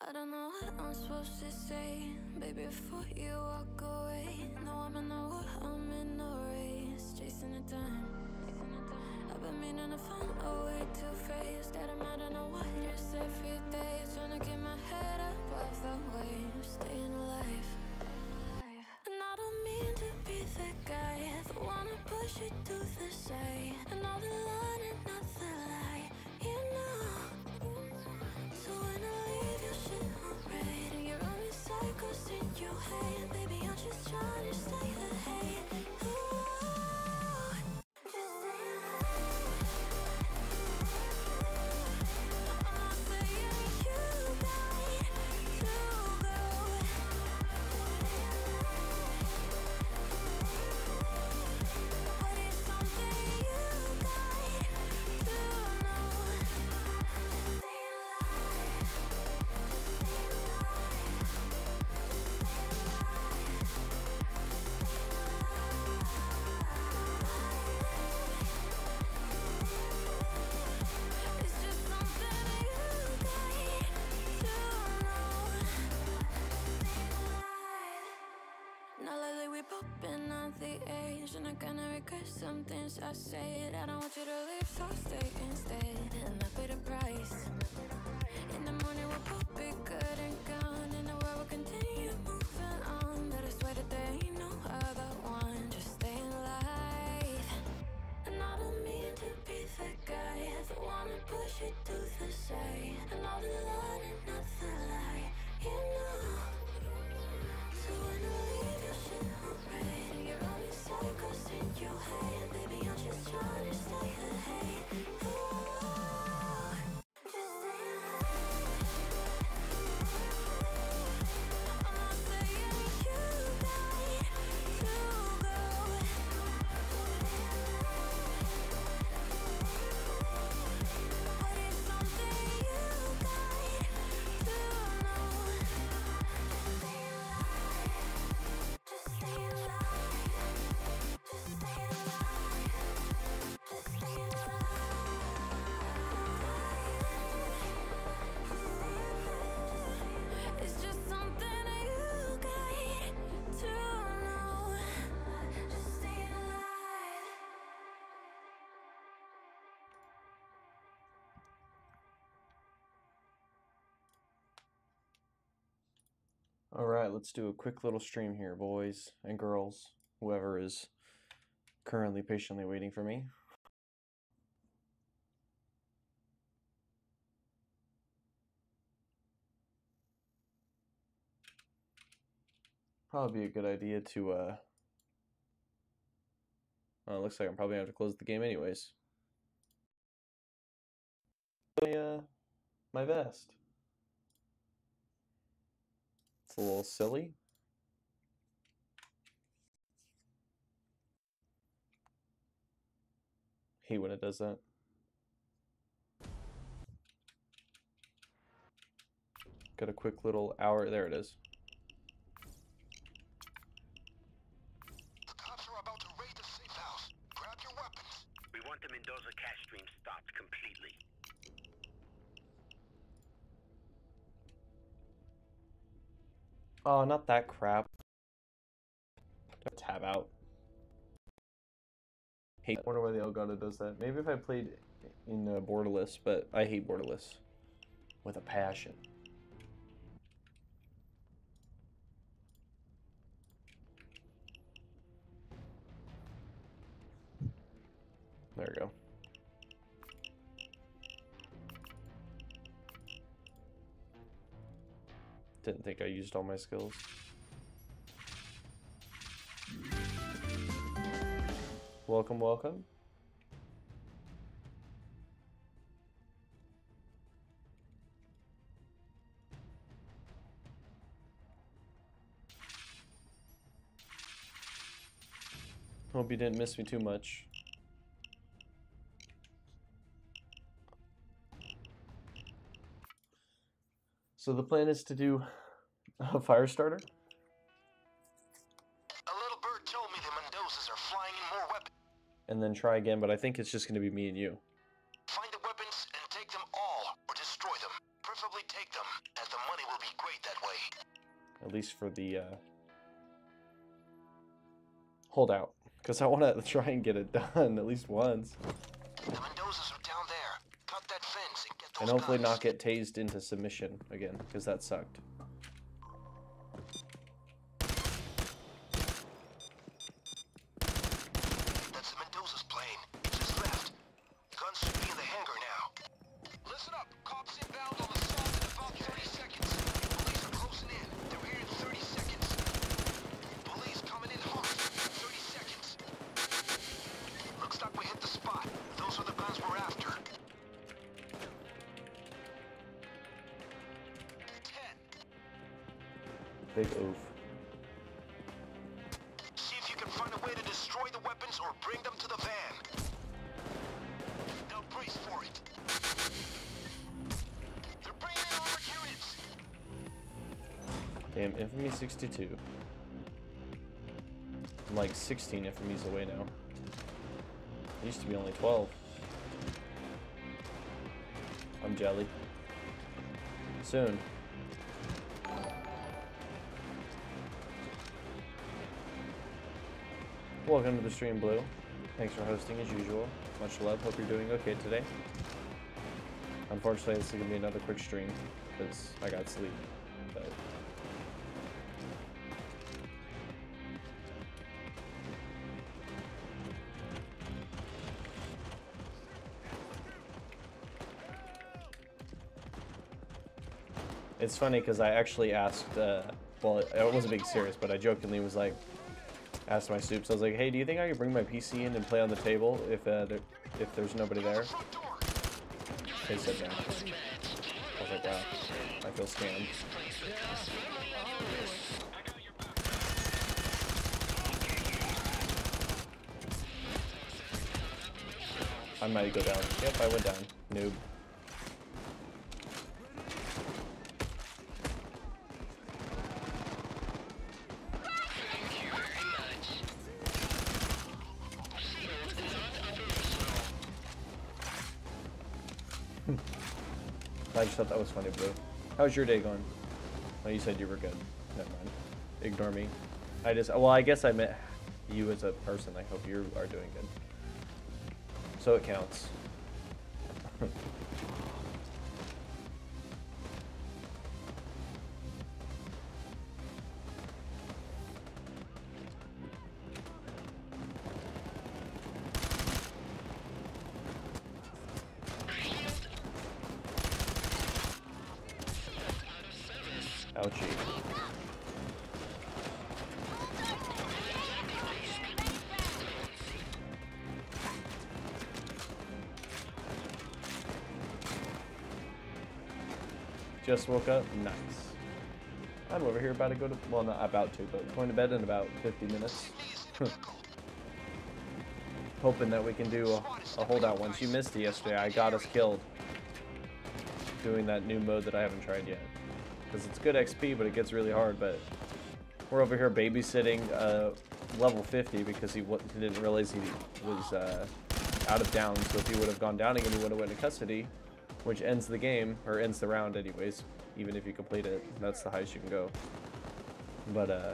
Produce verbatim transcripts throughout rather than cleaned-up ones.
I don't know what I'm supposed to say, baby, before you walk away. No, I'm in no war, I'm in no race, chasing the time. I've been meaning to find a way to face that I'm out of no waters every day, trying to get my head up off the waves, staying alive. And I don't mean to be the guy that wanna push you to the side, and all the line and not the lie, you know. So when I leave your shit on red and your only cycles in your head, baby, I'm just trying to stay ahead. Ooh, just stay alive. I'm not saying you got to go, but it's something you got to know. Stay alive. It's just something you got to know. Now lately we popping on the edge, and I kinda regret some things I said. I don't want you to leave, so stay instead, and I pay the price. In the morning we'll both be good and gone, and the world will continue moving on. But I swear that there ain't no other one, just stay alive. And I don't mean to be the guy that wanna push you to the side, and all the line and not the lie, you know. So when I leave your shit on red and your only cycles in your head, baby, I'm just trying to stay ahead. Ooh, just stay alive. I'm not saying you got to go, but it's something you got to know. Stay alive. Just stay alive. Just stay alive. Just stay alive. It's just something you got to know. Just stay alive. Alright, let's do a quick little stream here, boys and girls, whoever is currently patiently waiting for me. Probably be a good idea to, uh... well, it looks like I'm probably gonna have to close the game anyways. My, uh, my vest. It's a little silly. Hate when it does that. Got a quick little hour. There it is. The cops are about to raid the safe house. Grab your weapons. We want the Mendoza cash stream stopped completely. Oh, not that crap. Tab out. Hate. Wonder why the Elgato does that. Maybe if I played in uh, Borderless, but I hate Borderless with a passion. There we go. Didn't think I used all my skills. Welcome, welcome. Hope you didn't miss me too much. So the plan is to do a fire starter. A little bird told me the Mendozas are flying in more weapons. And then try again, but I think it's just going to be me and you. Find the weapons and take them all, or destroy them. Preferably take them, as the money will be at least for the uh, holdout, because I want to try and get it done at least once. The Mendozas are down there. Cut that fence and get those And hopefully guns. not get tased into submission again, because that sucked. That's the Mendoza's plane. It just left. Guns should be in the hangar now. Listen up. Cops inbound on the south in about thirty seconds. Police are closing in. They're here in thirty seconds. Police coming in hot. thirty seconds. Looks like we hit the spot. Those are the guns we're after. ten. Big oof. See if you can find a way to destroy the weapons or bring them to the van. Now brace for it. They're bringing in armored units. Damn, Infamy sixty-two. I'm like sixteen Infamies away now. It used to be only twelve. I'm jelly. Soon. Welcome to the stream, Blue. Thanks for hosting as usual. Much love. Hope you're doing okay today. Unfortunately, this is gonna be another quick stream because I got sleep. But it's funny because I actually asked. Uh, well, it, it wasn't being serious, but I jokingly was like, asked my soups. I was like, "Hey, do you think I could bring my P C in and play on the table if uh, there, if there's nobody there?" Front door. They said no. I was like, "Wow, I feel scammed." I might go down. Yep, I went down. Noob. I just thought that was funny, Blue. How's your day going? Oh, you said you were good. Never mind. Ignore me. I just, well, I guess I meant you as a person. I hope you are doing good. So it counts. Ouchie. Just woke up? Nice. I'm over here about to go to, well, not about to, but going to bed in about fifty minutes. Hoping that we can do a, a holdout once. You missed it yesterday. I got us killed doing that new mode that I haven't tried yet. Because it's good X P, but it gets really hard. But we're over here babysitting uh, level fifty because he, w he didn't realize he was uh, out of downs. So if he would have gone down again, he would have went to custody, which ends the game, or ends the round anyways, even if you complete it. That's the highest you can go. But, uh,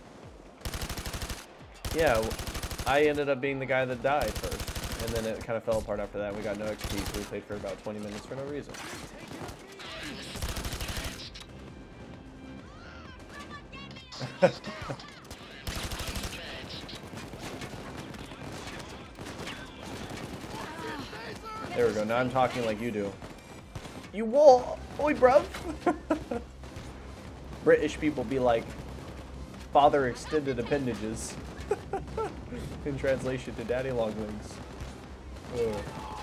yeah, I ended up being the guy that died first, and then it kind of fell apart after that. We got no X P, so we played for about twenty minutes for no reason. There we go. Now I'm talking like you do. You wall, oi, bruv. British people be like, father extended appendages. In translation to daddy long legs. Ugh.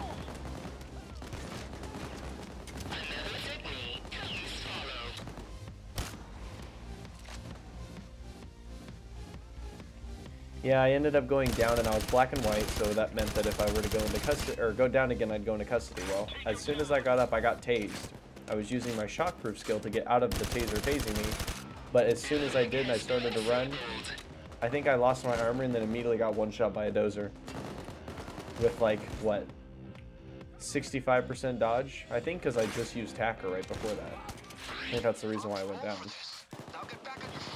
Yeah, I ended up going down and I was black and white, so that meant that if I were to go into custody, or go down again, I'd go into custody. Well, as soon as I got up, I got tased. I was using my shockproof skill to get out of the taser tasing me, but as soon as I did and I started to run, I think I lost my armor and then immediately got one shot by a dozer. With like, what, sixty-five percent dodge? I think because I just used Hacker right before that. I think that's the reason why I went down. Now get back on your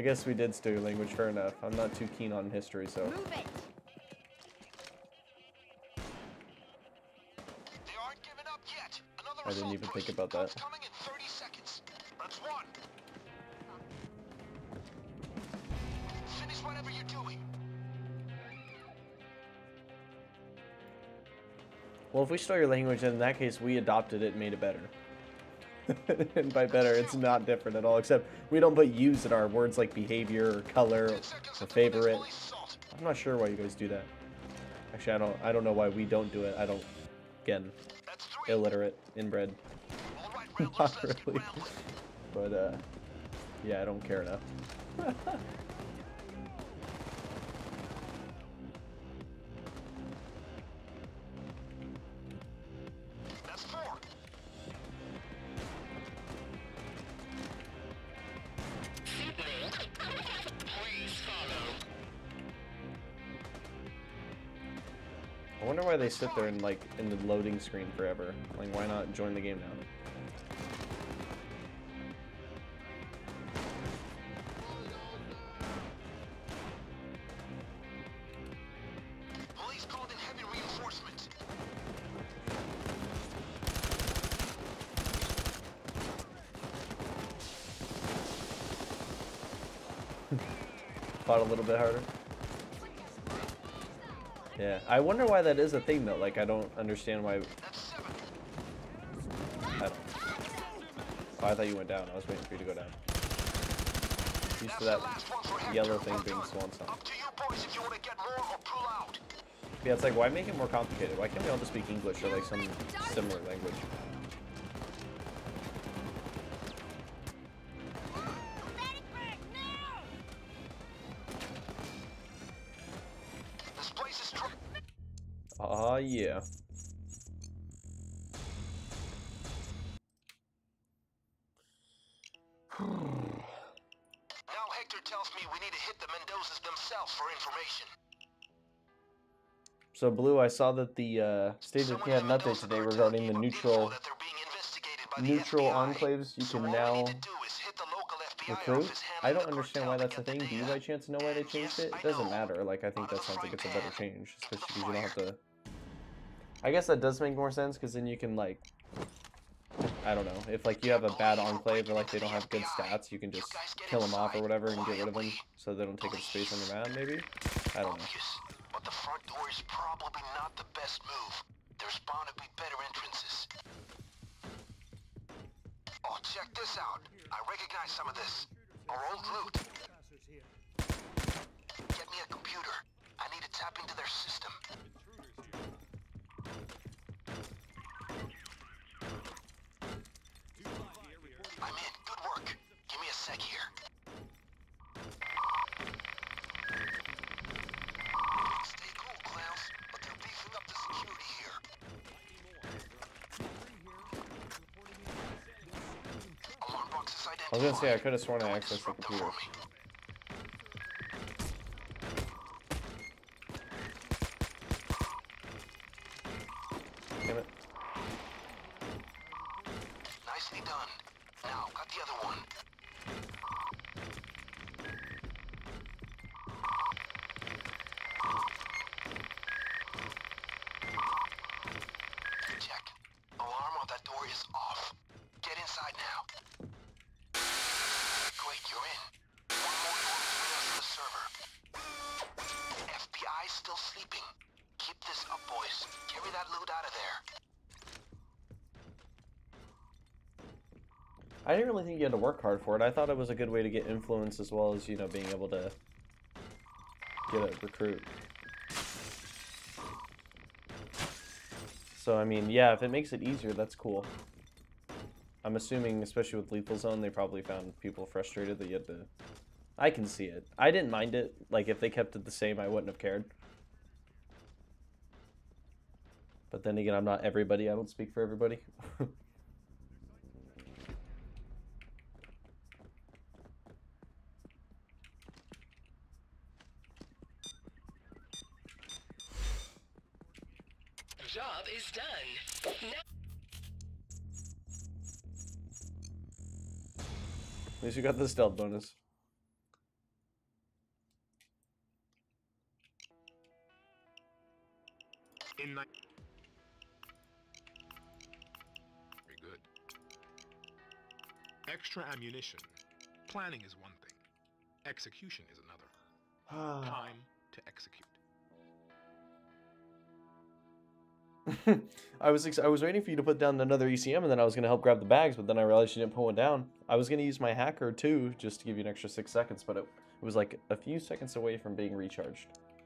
I guess we did study language, fair enough. I'm not too keen on history, so. Move it. They aren't giving up yet. Another I didn't assault even push. think about that. Cops coming in thirty seconds. That's one. Finish whatever you're doing. Well, if we stole your language, then in that case, we adopted it and made it better. And by better, it's not different at all, except we don't put use in our words like behavior or color Ten seconds or until the next favorite. police assault. I'm not sure why you guys do that. Actually, I don't. I don't know why we don't do it. I don't. Again, That's three. illiterate, inbred. All right, Ramblers, Not let's get really. rambling. But uh, yeah, I don't care enough. That's four. I wonder why they sit there and like in the loading screen forever. Like, why not join the game now? Police called in heavy reinforcements. Fought a little bit harder. Yeah, I wonder why that is a thing though. Like, I don't understand why. That's seven. I don't. Oh, I thought you went down. I was waiting for you to go down. Used That's to the that last one for Hector. yellow thing Well being done. swan song. Up to you boys if you want to get more or pull out. Yeah, it's like, why make it more complicated? Why can't we all just speak English or like some similar language? This place is tr- Ah, yeah. Now Hector tells me we need to hit the Mendozas themselves for information. So, Blue, I saw that the uh, State of Someone Decay had in an update Mendoza today cartel regarding gave the up neutral info that they're being investigated by the neutral F B I. enclaves. You So can all now we need to do is hit the local F B I recruit. office handling I don't the understand cartel why to that's a get the thing. Do you data. by chance know why they And changed yes, it? I It doesn't know. matter. Like, I think Out of that sounds the like it's a frying better pan change, into the especially because you don't have fire. to. I guess that does make more sense because then you can like, I don't know, if like you have a bad enclave or like they don't have good stats, you can just kill them off or whatever and get rid of them so they don't take up space on your map. Maybe. I don't know. Obvious, but the front door is probably not the best move. There's bound to be better entrances. Oh, check this out. I recognize some of this. Our old loot. Get me a computer. I need to tap into their system. I'm in. Good work. Give me a sec here. Stay cool, clowns, but they're beefing up the security here. Alarm box is identified. I was gonna say I could have sworn I Go and accessed the disrupt them computer. for me. Damn it. Nicely done. Now, got the other one. Check. Alarm on that door is off. Get inside now. Great, you're in. One more door between us and the server. F B I still sleeping. Keep this up, boys. Carry that loot out of there. I didn't really think you had to work hard for it. I thought it was a good way to get influence as well as, you know, being able to get a recruit. So, I mean, yeah, if it makes it easier, that's cool. I'm assuming, especially with Lethal Zone, they probably found people frustrated that you had to... I can see it. I didn't mind it. Like, if they kept it the same, I wouldn't have cared. But then again, I'm not everybody. I don't speak for everybody. Job is done. Now At least you got the stealth bonus. In ni- Very good. Extra ammunition. Planning is one thing. Execution is another. Time to execute. I was ex I was waiting for you to put down another E C M, and then I was gonna help grab the bags, but then I realized you didn't put one down. I was gonna use my hacker too, just to give you an extra six seconds, but it, it was like a few seconds away from being recharged.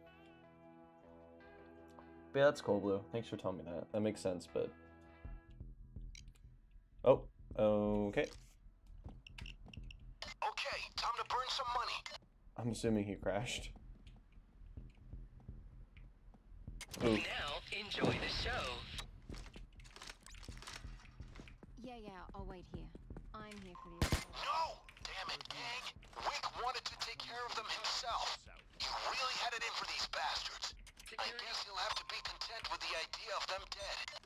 But yeah, that's cool, Blue. Thanks for telling me that. That makes sense, but... Oh, okay. Okay, time to burn some money. I'm assuming he crashed. Ooh. Now, enjoy the show. Yeah, yeah, I'll wait here. I'm here for the assault. No! Damn it, gang. Wick wanted to take care of them himself. He really had it in for these bastards. I guess he'll have to be content with the idea of them dead.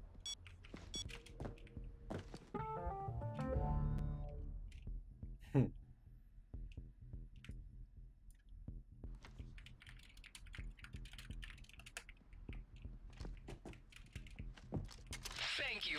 Thank you.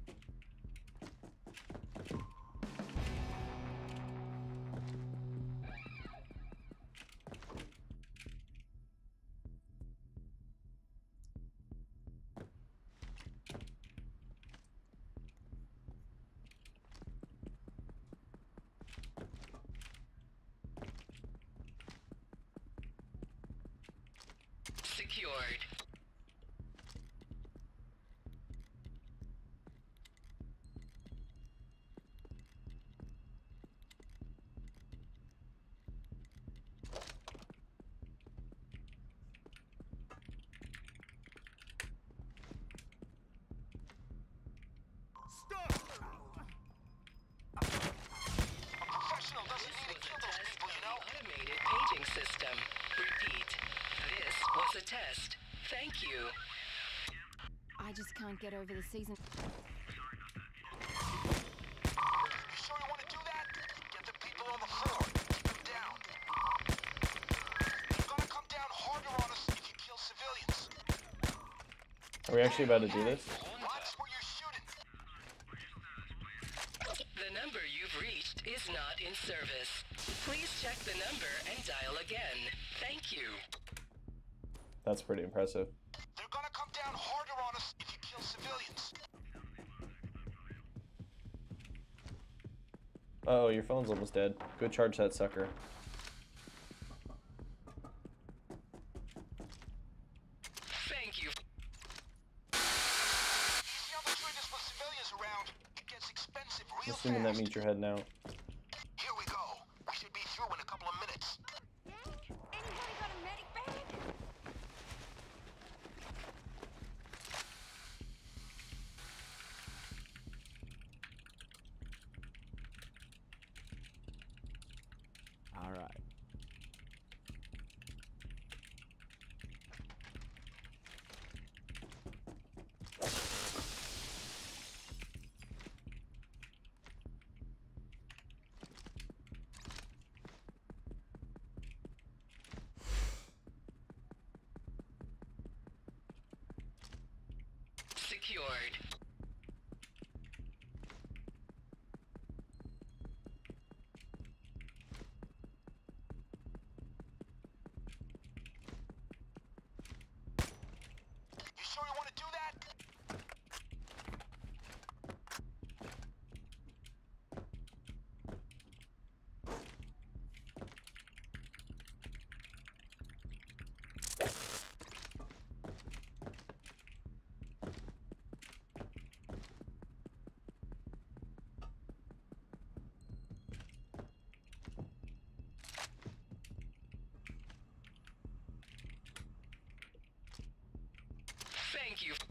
Secured. Professional doesn't need to kill those people, you know? Automated paging system. Repeat. This was a test. Thank you. I just can't get over the season. You sure you want to do that? Get the people on the floor. Keep them down. You're gonna come down harder on us if you kill civilians. Are we actually about to do this? Watch where you're shooting. The number you've reached is not in service. Please check the number and dial again. Thank you. That's pretty impressive. They're gonna come down harder on us if you kill civilians. Uh oh, your phone's almost dead. Go charge that sucker. Thank you. Easy on the triggers with civilians around. It gets expensive real Assuming that fast. means you're heading out. Here we go. We should be through in a couple of minutes. Anybody got a medic bag? All right. Secured. You sure you want to do that? Thank you.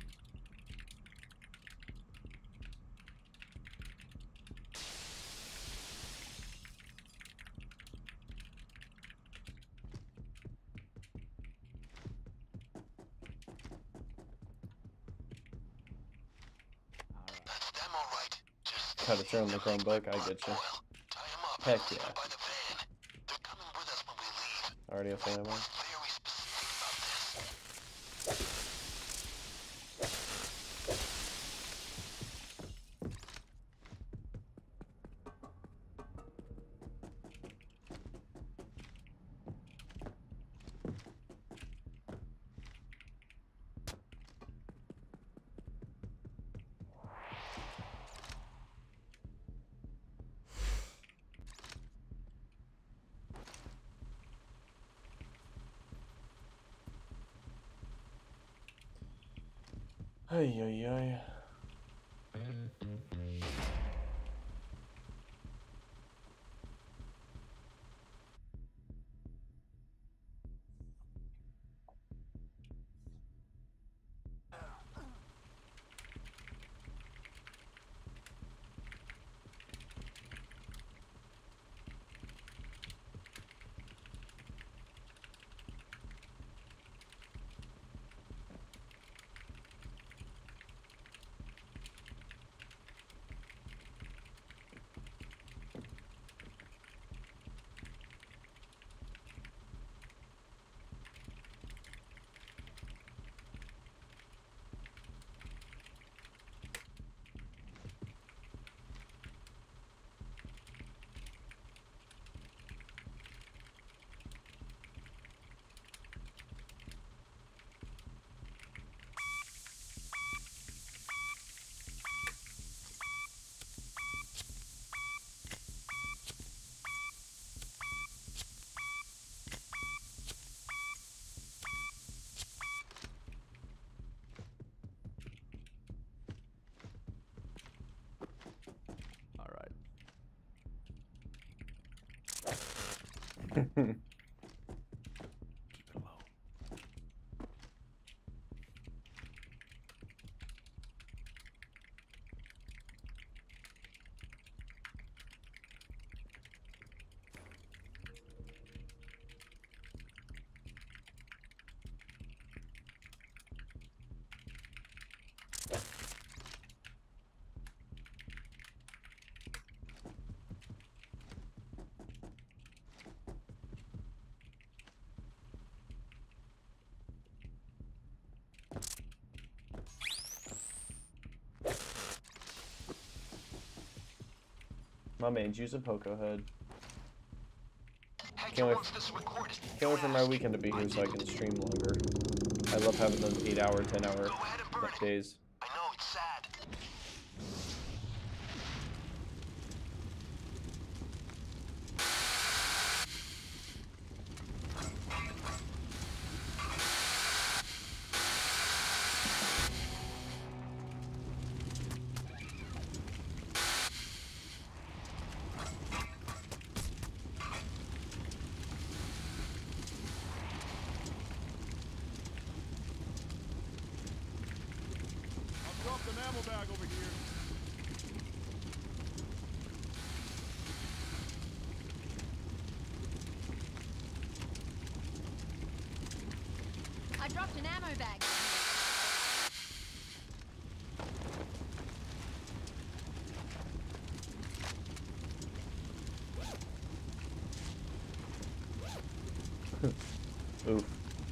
That's them all right. Just Gotta turn the Chromebook, I get you. oil. Tie 'em up. Heck Leave 'em yeah. by the van. They're coming with us when we leave. Already a fan of mine. Very specific about this. Ay, ay, ay. All right. Keep it low. My man, use a Poco head. Hector Can't wait, wants this recorded. can't wait for my weekend to be here so I can stream longer. I love having those eight hour, ten hour Go ahead and burn it. days. I know it's sad. I've dropped an ammo bag over here. I dropped an ammo bag. Oof.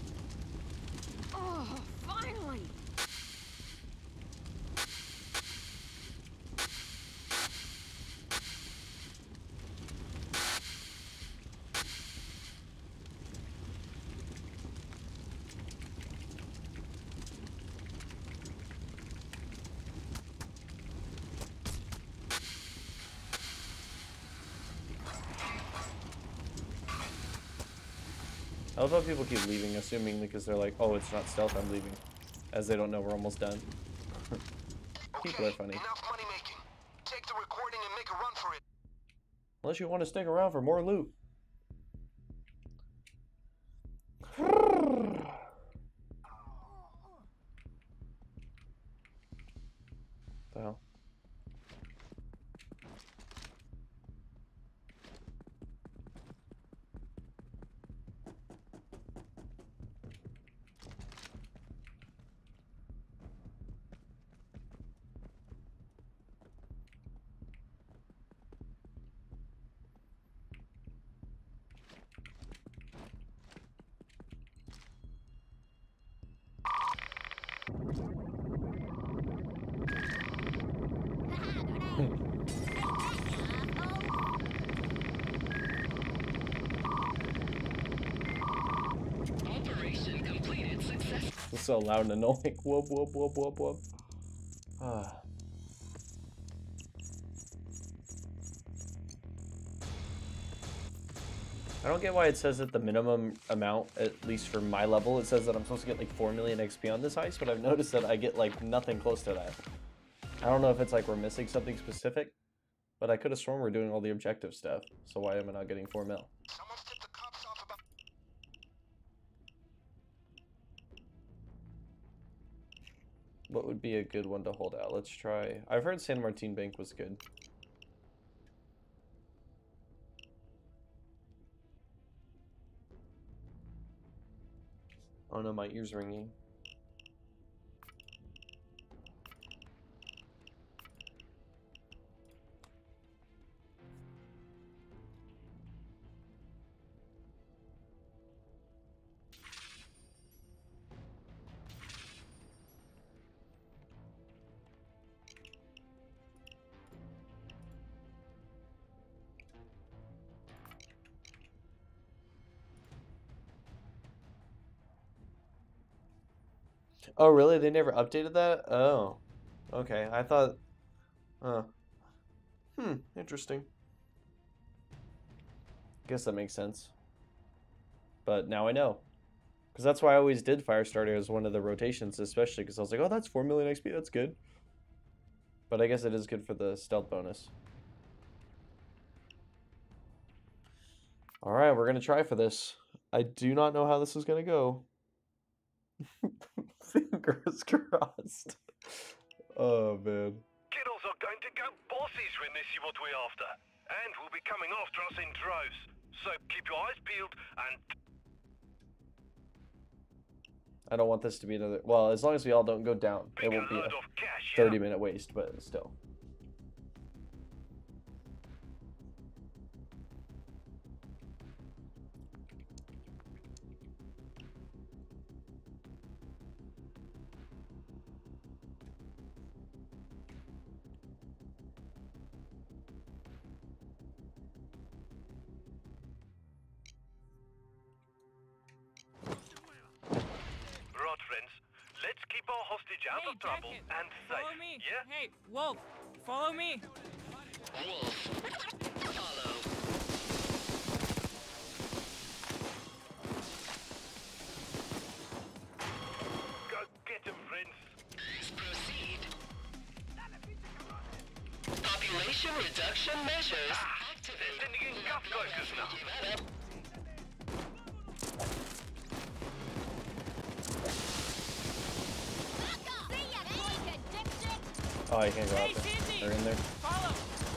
Oh, finally! I love how people keep leaving, assuming because they're like, oh, it's not stealth, I'm leaving. As they don't know we're almost done. People are funny. Enough money making. Take the recording and make a run for it. Unless you want to stick around for more loot. The hell? Operation completed successfully. It's so loud and annoying. Whoop, whoop, whoop, whoop, whoop. Ah. don't get why it says that the minimum amount, at least for my level, it says that I'm supposed to get like four million X P on this heist, but I've noticed that I get like nothing close to that. I don't know if it's like we're missing something specific, but I could have sworn we're doing all the objective stuff, so why am I not getting four mil? Someone's tipped the cops off about... What would be a good one to hold out? Let's try... I've heard San Martin Bank was good. Oh no, my ear's ringing. Oh, really? They never updated that? Oh. Okay, I thought... Huh. Hmm, interesting. Guess that makes sense. But now I know. Because that's why I always did Firestarter as one of the rotations, especially because I was like, oh, that's four million X P, that's good. But I guess it is good for the stealth bonus. Alright, we're going to try for this. I do not know how this is going to go. Fingers crossed. Oh man. Kiddos are going to go bosses when they see what we're after. And will be coming after us in droves. So keep your eyes peeled and... I don't want this to be another... Well, as long as we all don't go down, it won't be a thirty minute waste, but still. Out of trouble and safe. Follow me. Yeah? Hey, Wolf, follow me. Wolf, follow. Go get him, friends. Proceed. Population reduction measures Ah, activated. sending in cuff focus now. Oh, you can't go out there. They're in there. Follow.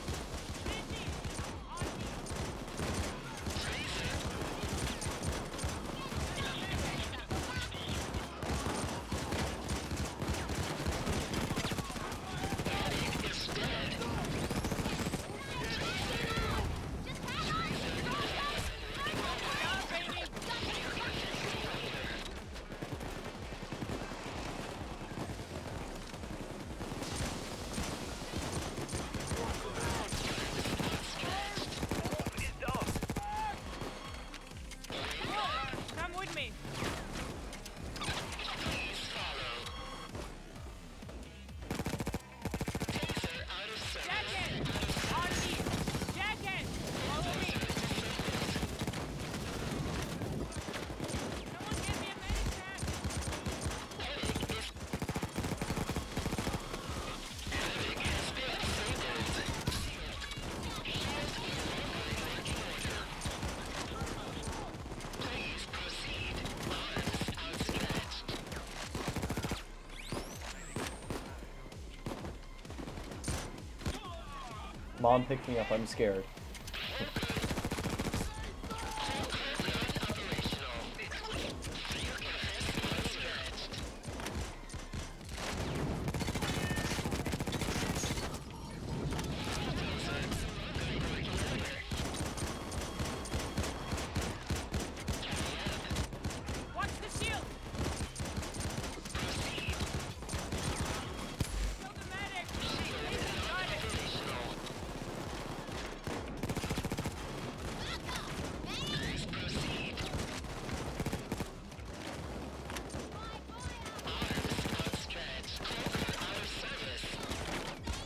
Mom, pick me up. I'm scared.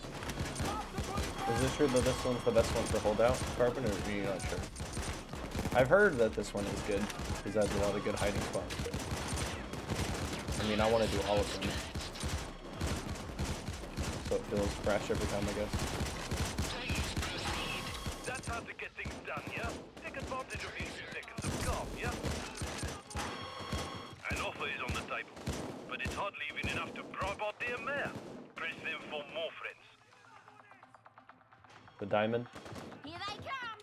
Is it true that this one's the best one for holdout, Carbon, or are you not sure? I've heard that this one is good because it has a lot of good hiding spots. But, I mean, I want to do all of them, so it feels fresh every time, I guess. That's how to get things done, yeah? Take advantage of these few seconds of calm, yeah? An offer is on the table, but it's hardly even enough to bribe our dear mayor. Press them for more friends. The diamond. Here they come.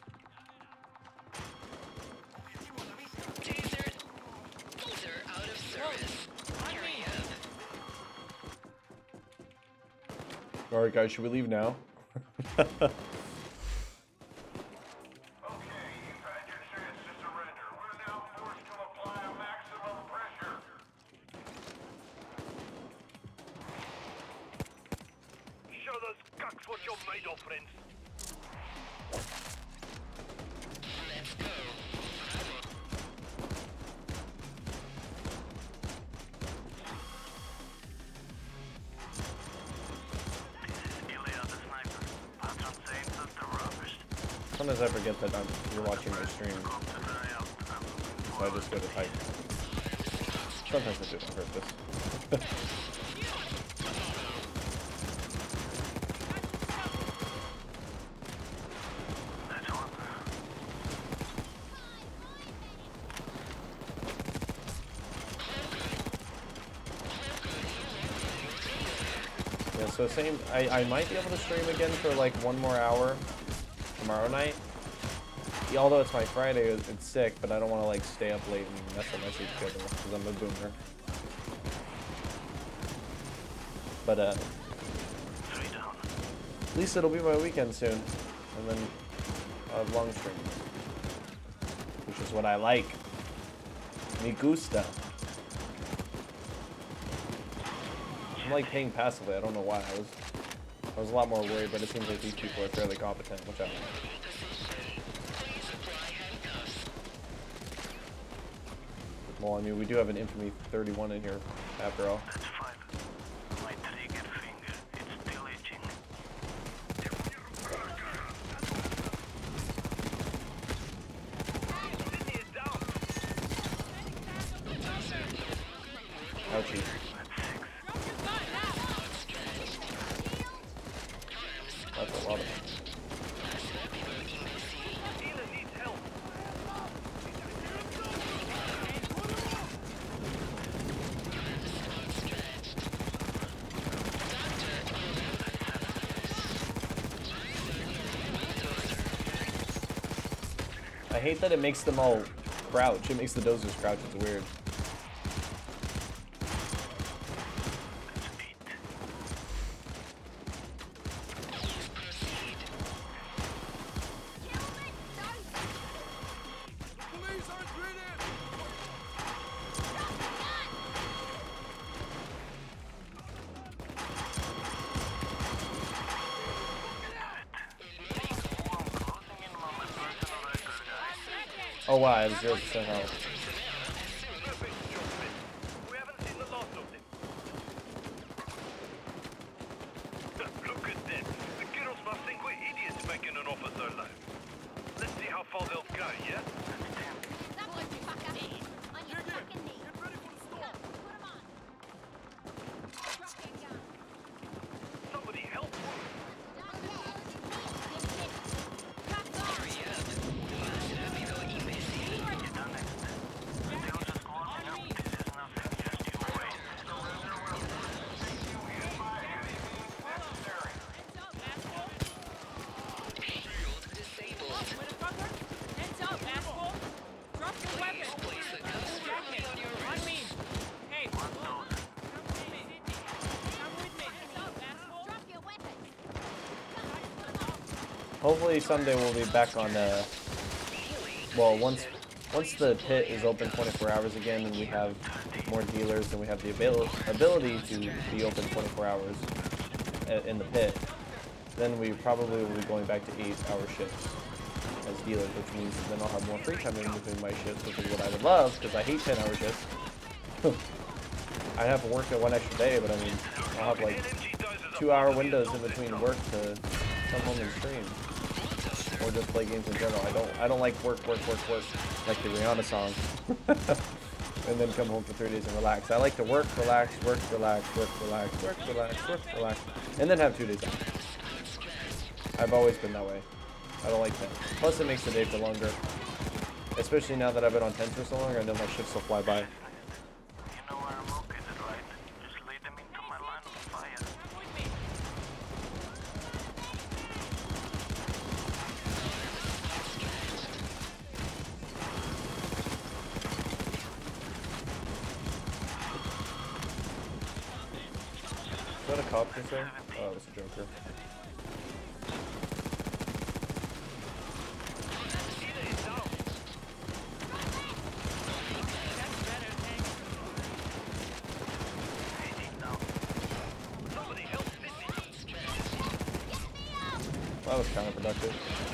Taser. Taser out of service. Hurry up. All right, guys, should we leave now? Show those cucks what you're made of, friends. Let's go. Sometimes I forget that I'm, you're watching my stream, so I just go to type. Sometimes I do it on purpose. Yeah, so same, I, I might be able to stream again for like one more hour tomorrow night. Yeah, although it's my Friday, it's sick, but I don't want to like stay up late and mess up my sleep schedule because I'm a boomer. But uh, at least it'll be my weekend soon, and then I'll have long streams, which is what I like. Me gusta. I'm like paying passively. I don't know why. I was I was a lot more worried, but it seems like these people are fairly competent, which I don't know. Well, I mean, we do have an Infamy thirty-one in here, after all. That's fine. My trigger finger, it's still itching. Ouchie. That's a lot of them. I hate that it makes them all crouch. It makes the dozers crouch. It's weird. Oh wow, I have zero percent health. We haven't seen the last of them. Look at them. The girls must think we're idiots making an offer so low. Let's see how far they'll go, yeah? Somebody help! Hopefully someday we'll be back on uh well once once the pit is open twenty-four hours again and we have more dealers and we have the abil ability to be open twenty-four hours in the pit, then we probably will be going back to eight hour shifts as dealers, which means then I'll have more free time in between my shifts, which is what I would love because I hate ten hour shifts. I'd have to work at one extra day, but I mean I'll have like two hour windows in between work to come home and stream. or just play games in general. I don't I don't like work, work, work, work, like the Rihanna song. And then come home for three days and relax. I like to work, relax, work, relax, work, relax, work, relax, work, relax, and then have two days off. I've always been that way. I don't like that. Plus it makes the day for longer. Especially now that I've been on ten for so long, I know my shifts will fly by. Is that a cop right there? Oh, it's a Joker. That was counterproductive.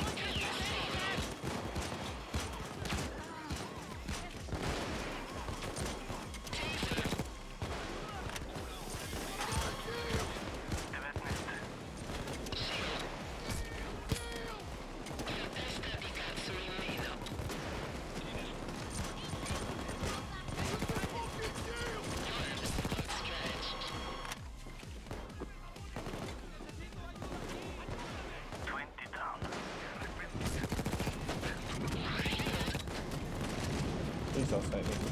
Please don't snipe me.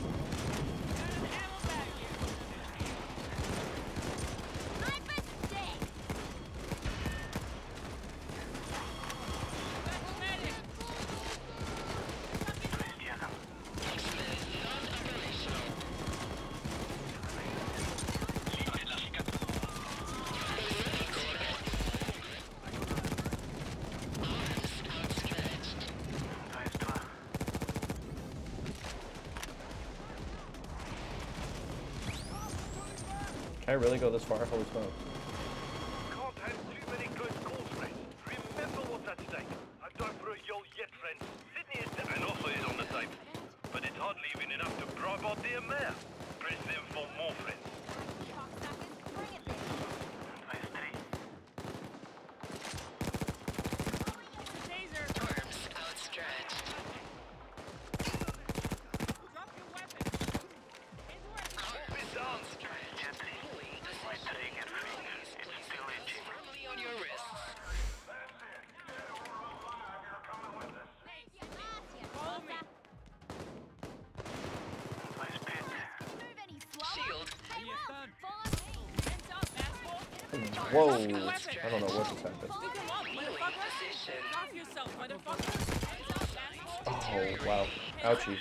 Can I really go this far? Holy smoke. Can't have too many close calls, friends. Remember what's at stake. I've done for a yell yet, friends. Sydney is an offer is on the table, but it's hardly even enough to bribe our dear mayor. Press them for more, friends. Arms outstretched. Drop your weapon. It's on. Firmly on your wrists. Follow me. Shield. Hands up, asshole. Whoa! I don't know what just happened. Pick him up, motherfucker. Position. Drop yourself, motherfucker. Hands up, asshole. Oh, wow. Ouchie.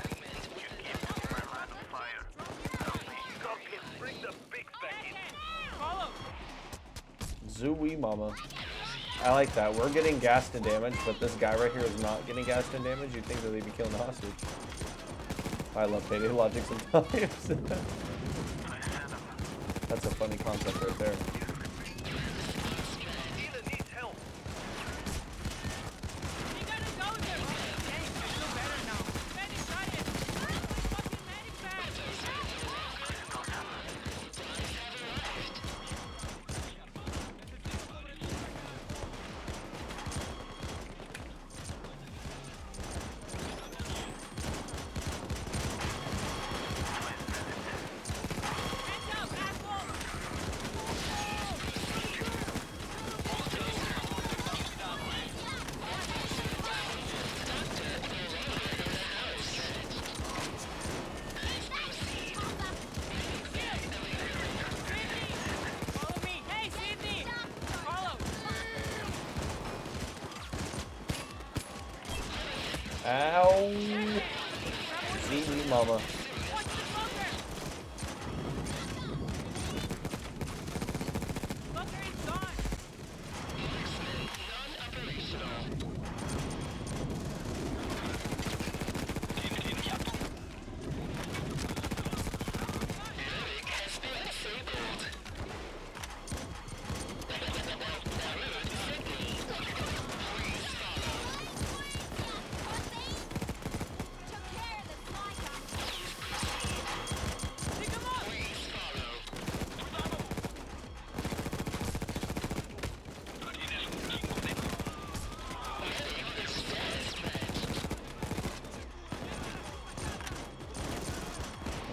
Bring the bigs back in. Follow. Zooey mama. I like that. We're getting gassed and damaged, but this guy right here is not getting gassed and damaged. You'd think that they'd be killing the hostage. I love payday logic sometimes. That's a funny concept right there. Dealer needs help. You gotta go there. Dang, I feel better now. Medic, got it. Fucking medic back. Hands up, asshole. Follow me. Hey, Sydney. Follow. Ow! Zooey mama. Watch the smoker. Smoker is gone.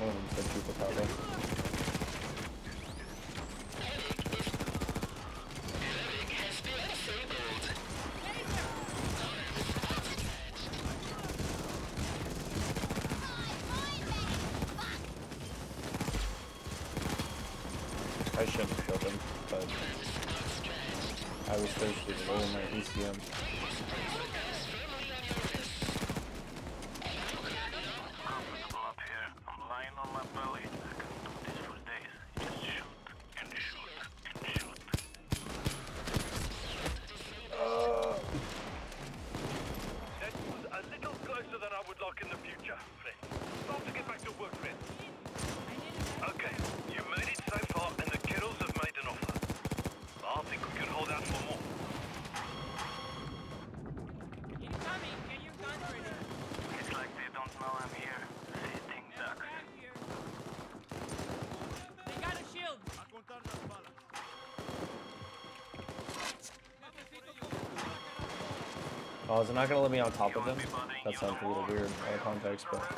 One of them said chupacabra. I shouldn't have killed him, but I was thirsty to roll my E C M. Oh, is it not gonna let me on top of him? That sounds a little weird out of context, but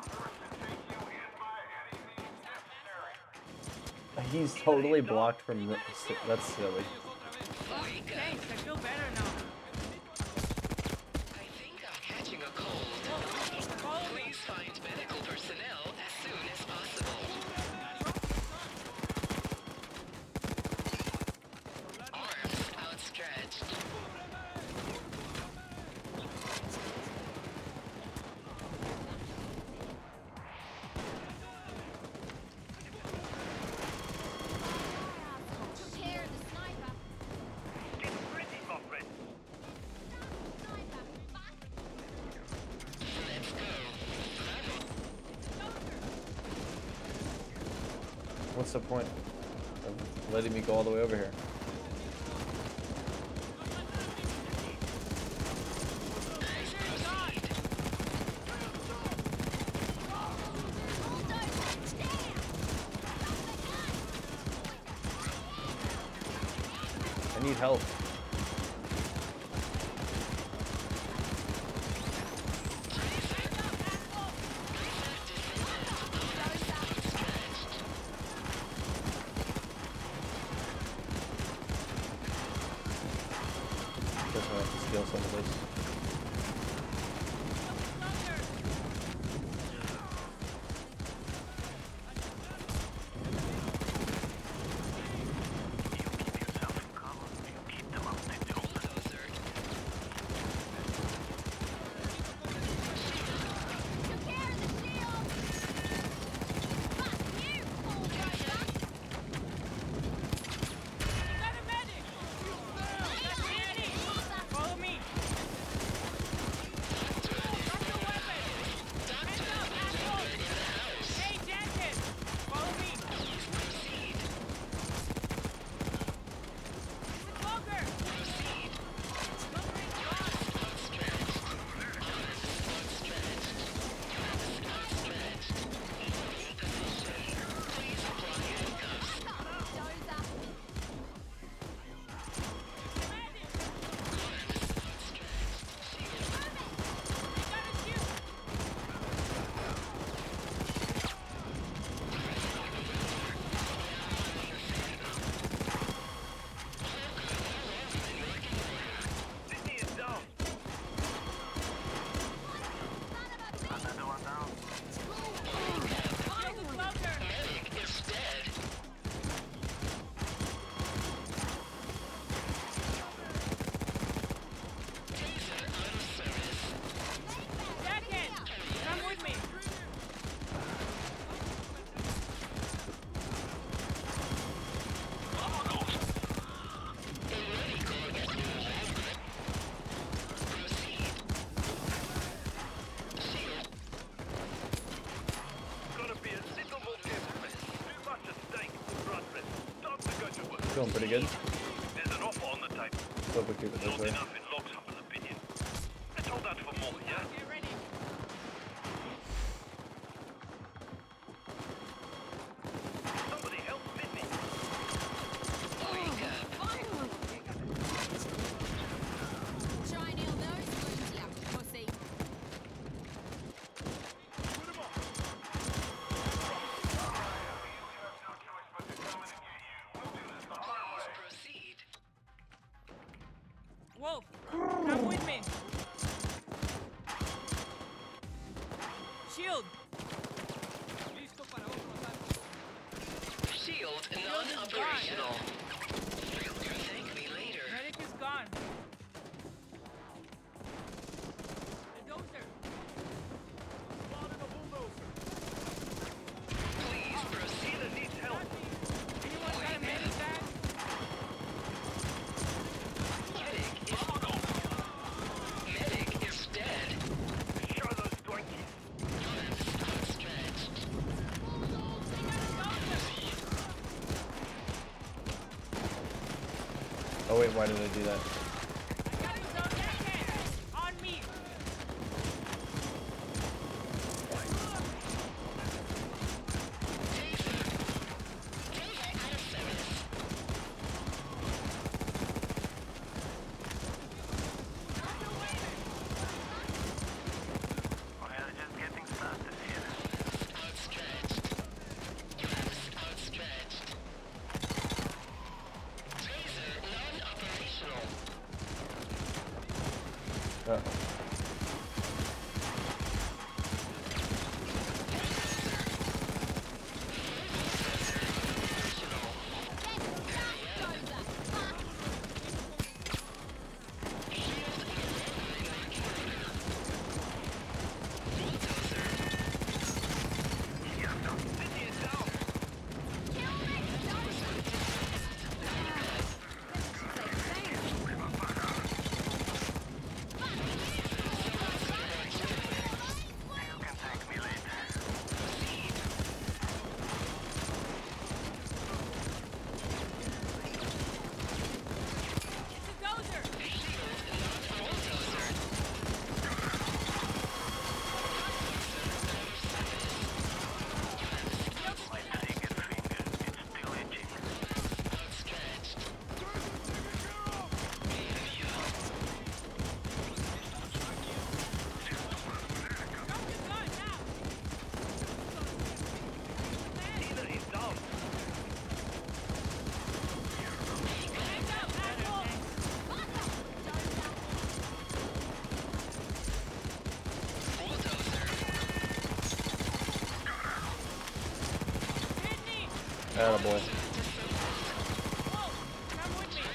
he's totally blocked from. That's silly. Thanks, I feel better now. I think I'm catching a cold. Please find medical personnel as soon as possible. Arms outstretched. What's the point of letting me go all the way over here? I need help. Steal some of this. Going pretty good. There's an offer on the table. Hope we keep it this Not way. enough in Lockhammer's opinion. Let's hold out for more, yeah? Get ready. Somebody help Missy. Try and nail those wounds, you pussy. Listo para otro ataque. Shield non-operational. Thank me later. Medic is gone. The dozer. Spotted a bulldozer. Please proceed. Healer needs help. Anyone got a medic bag? Medic is Medic is dead. Show those doinkies. Arms outstretched. Oh wait, why did I do that? I got his own deckhands. On me. Well, just getting started here. Outstretched. Arms outstretched. Taser non-operational. Uh-oh. You can thank me later. It's a dozer. My trigger finger, it's still itching. Outstretched. Drop the gun now. Healer is down. Hands up, asshole. Sydney. Attaboy. Whoa. Come with me.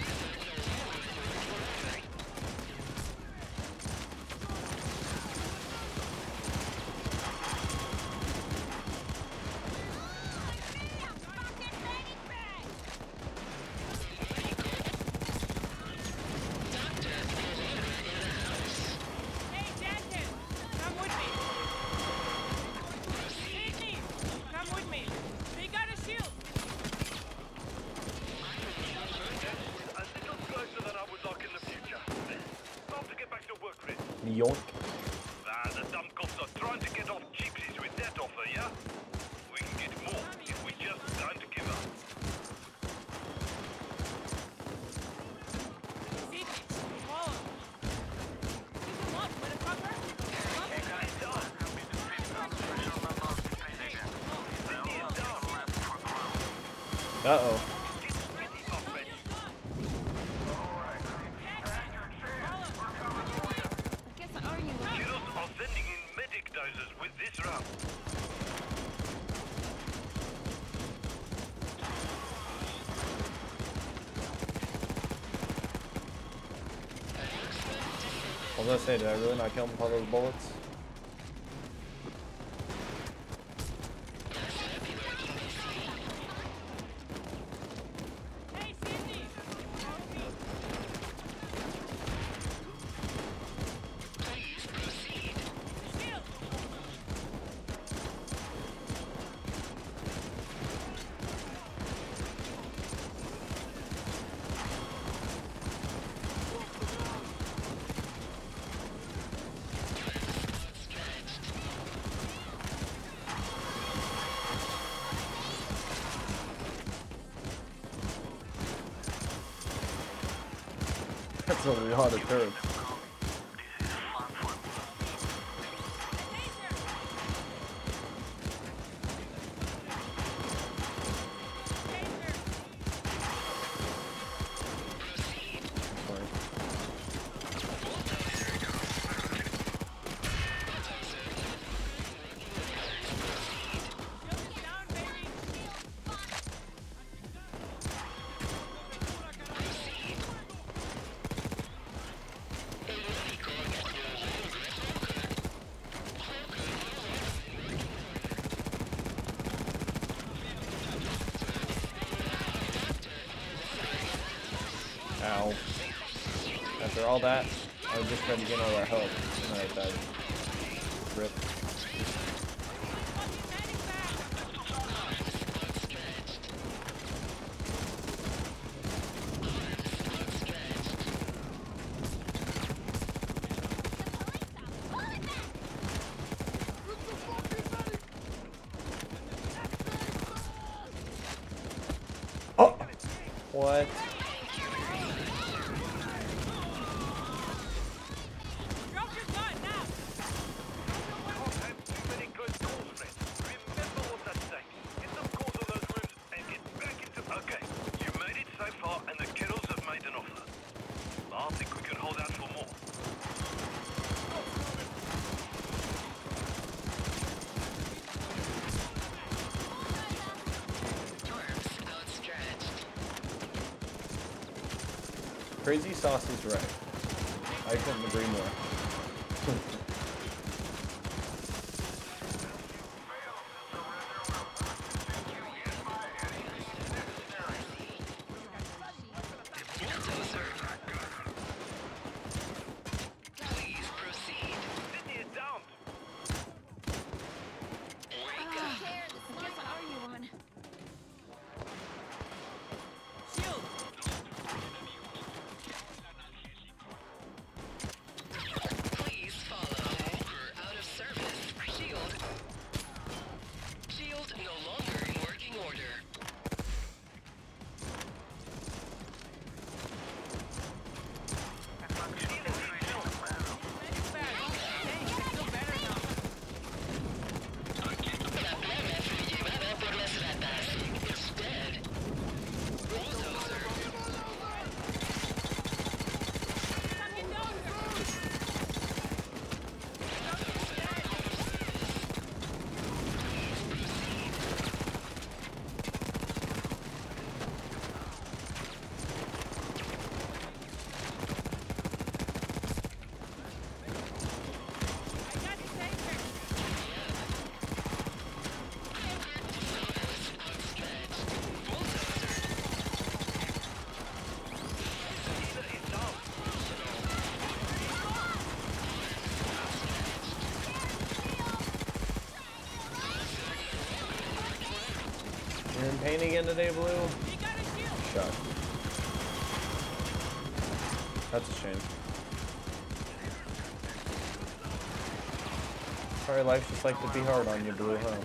Hey, Danton. Come with me. Sydney. Come with me. They got a shield. A little closer than I would like in the future. Time to get back to work, Red. Yoink. Ah, the dumb cops are trying to get off gypsies with that offer, yeah? We can get more if we just don't give up. Sydney. Follow. Pick him up, motherfucker. Hey guys, I'm happy to see some special numbers to pay again. I almost left for ground. Uh-oh. Get ready, my friend. I guess I owe you one. Heroes are sending in medic doses with this round. I was gonna say, did I really not kill him with all those bullets? Hey, Sydney. Follow me. Please proceed. Shield. That's a lot of turrets. This is fun for me. Taser. Taser. Fine. After all that, I was just trying to get all that help, and I died. Rip. Oh! What? Crazy Sauce is right. I couldn't agree more. Please proceed. City is down. Wake up. What are you on? Shield! Please follow. We're out of service. Shield. Shield no longer in working order. Medic bag! Thanks, I feel better now. La plana fue llevada por las ratas. It's dead. Bulldozer. I got the taser! You're in pain again today, Blue? You got a shield! Shot. That's a shame. Sorry, life's just like to be hard on you, Blue, huh?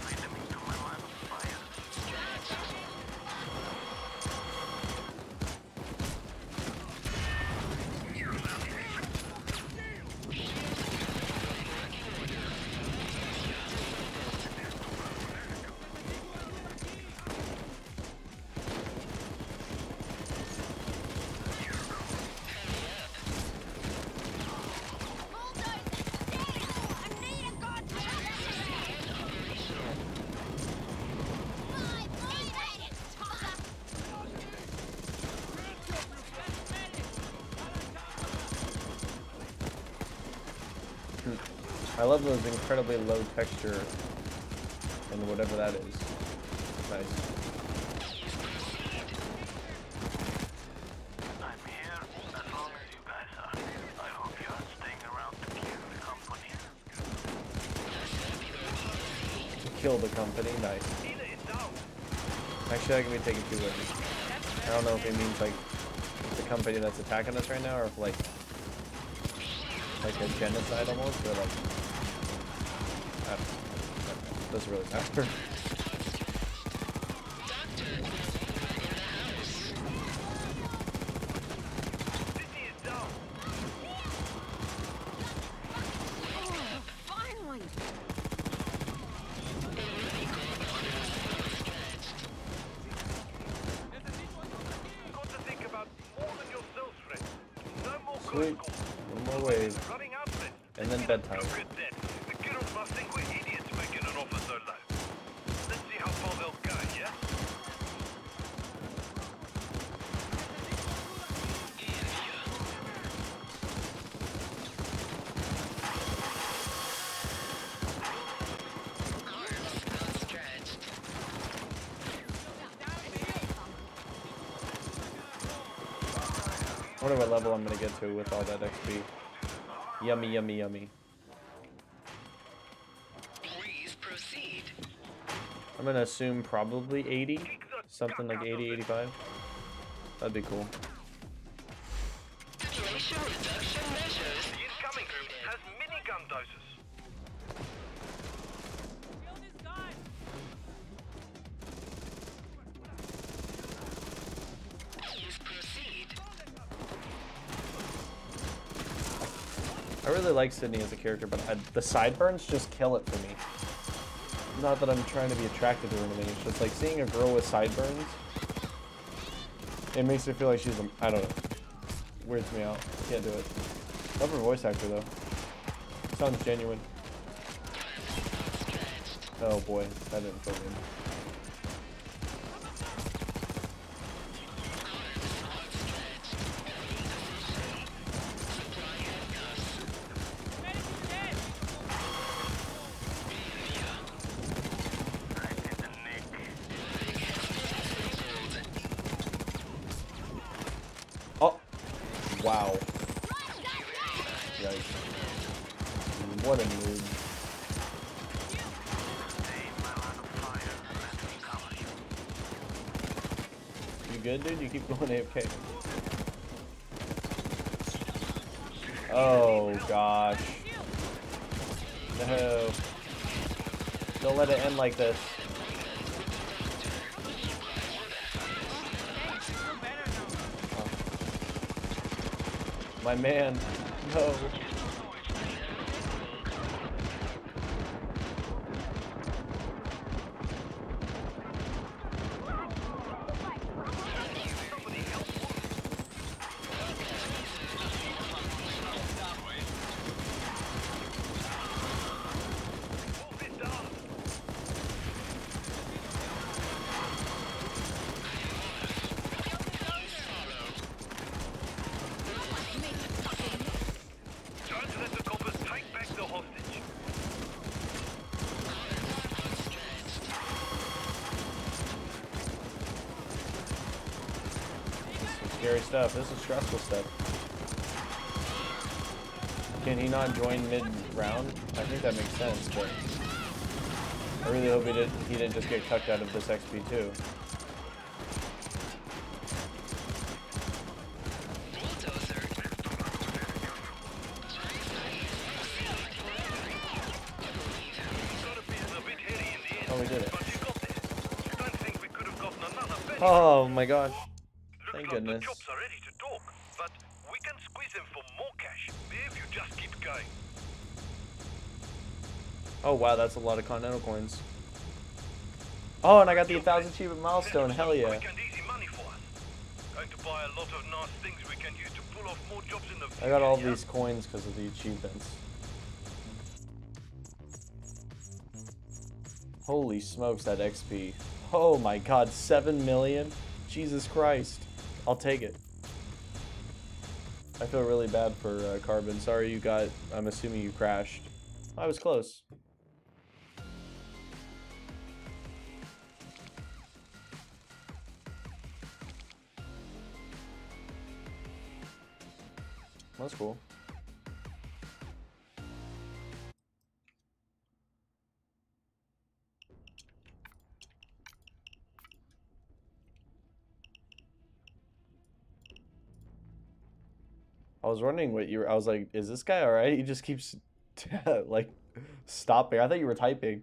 I love those incredibly low texture and whatever that is. Nice. I'm here as long as you guys are. I hope you are staying around to keep the company. To kill the company, nice. Actually, that can be taken two ways. I don't know if it means like the company that's attacking us right now, or if like like a genocide almost, or like I don't know. Doesn't really matter. Finally! Got to think about more than yourself, friend. No more Sweet. One more wave. running out of it. And then bedtime. Look at that. The kiddos must think we're idiots making an offer so low. Let's see how far they'll go, yeah? I wonder what level I'm gonna get to with all that X P. Yummy, yummy, yummy. Please proceed. I'm gonna assume probably eighty. Something like eighty, eighty-five. That'd be cool. Population reduction measures. The incoming group has minigun doses. Kill this guy. Please proceed. I really like Sydney as a character, but I, the sideburns just kill it for me. Not that I'm trying to be attracted to her or anything, it's just like seeing a girl with sideburns. It makes me feel like she's a, I don't know. Weirds me out. Can't do it. Love her voice actor though. Sounds genuine. Oh boy, that didn't feel good. Oh! Wow. Yikes. What a mood. You good, dude? You keep going A F K. Oh, gosh. No. Don't let it end like this. My man, no. Scary stuff. This is stressful stuff. Can he not join mid-round? I think that makes sense, but I really hope he didn't he didn't just get cucked out of this X P too. Oh, we did it. Oh my gosh. Thank goodness. The jobs are ready to talk, but we can squeeze them for more cash if you just keep going. Oh wow, that's a lot of Continental coins. Oh, and I got the one thousand achievement milestone. Hell yeah. Quick and easy money for us. Going to buy a lot of nice things we can use to pull off more jobs in the future. I got all these coins because of the achievements. Holy smokes, that X P. Oh my god, seven million? Jesus Christ. I'll take it. I feel really bad for uh, Carbon. Sorry you got, I'm assuming you crashed. I was close. That's cool. I was wondering what you were, I was like, is this guy alright? He just keeps, like, stopping. I thought you were typing.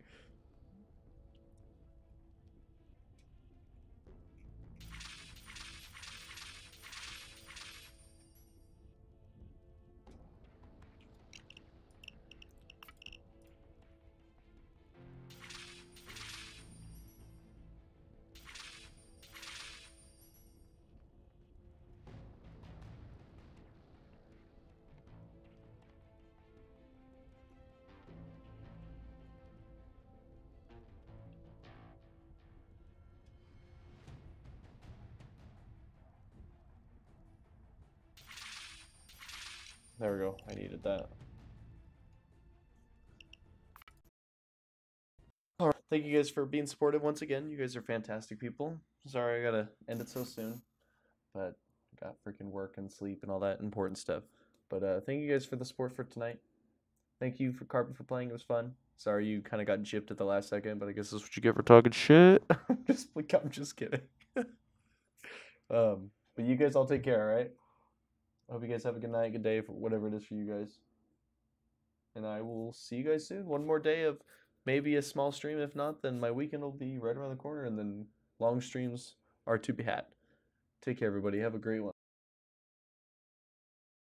There we go. I needed that. Alright, thank you guys for being supportive once again. You guys are fantastic people. Sorry I gotta end it so soon. But got freaking work and sleep and all that important stuff. But uh, thank you guys for the support for tonight. Thank you for Carpet for playing. It was fun. Sorry you kind of got gypped at the last second, but I guess that's what you get for talking shit. just I'm just kidding. um, but you guys all take care, all right? I hope you guys have a good night, good day, for whatever it is for you guys. And I will see you guys soon. One more day of maybe a small stream. If not, then my weekend will be right around the corner, and then long streams are to be had. Take care, everybody. Have a great one.